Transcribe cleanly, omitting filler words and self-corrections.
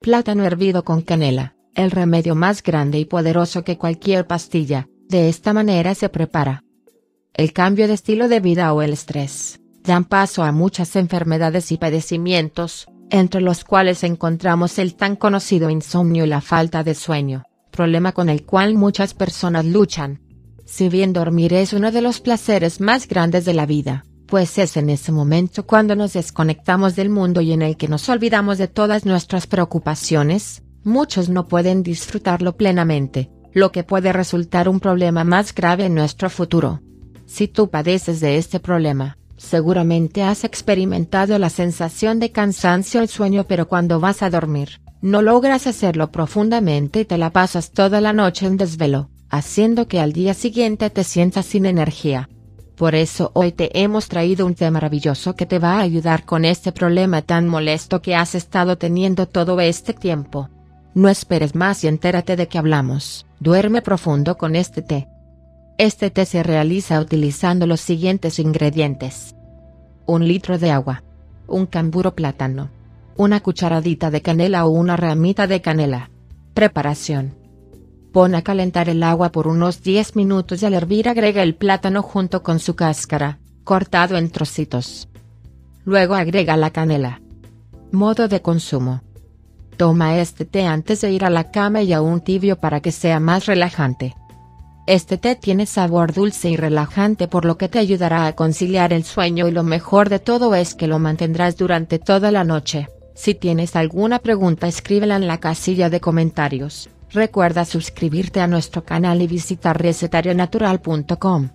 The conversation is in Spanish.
Plátano hervido con canela, el remedio más grande y poderoso que cualquier pastilla. De esta manera se prepara. El cambio de estilo de vida o el estrés dan paso a muchas enfermedades y padecimientos, entre los cuales encontramos el tan conocido insomnio y la falta de sueño, problema con el cual muchas personas luchan. Si bien dormir es uno de los placeres más grandes de la vida, pues es en ese momento cuando nos desconectamos del mundo y en el que nos olvidamos de todas nuestras preocupaciones, muchos no pueden disfrutarlo plenamente, lo que puede resultar un problema más grave en nuestro futuro. Si tú padeces de este problema, seguramente has experimentado la sensación de cansancio y sueño, pero cuando vas a dormir, no logras hacerlo profundamente y te la pasas toda la noche en desvelo, haciendo que al día siguiente te sientas sin energía. Por eso hoy te hemos traído un té maravilloso que te va a ayudar con este problema tan molesto que has estado teniendo todo este tiempo. No esperes más y entérate de qué hablamos. Duerme profundo con este té. Este té se realiza utilizando los siguientes ingredientes: 1 litro de agua, un camburo plátano, una cucharadita de canela o una ramita de canela. Preparación: pon a calentar el agua por unos 10 minutos y al hervir agrega el plátano junto con su cáscara, cortado en trocitos. Luego agrega la canela. Modo de consumo: toma este té antes de ir a la cama y aún tibio para que sea más relajante. Este té tiene sabor dulce y relajante, por lo que te ayudará a conciliar el sueño, y lo mejor de todo es que lo mantendrás durante toda la noche. Si tienes alguna pregunta, escríbela en la casilla de comentarios. Recuerda suscribirte a nuestro canal y visitar recetarionatural.com.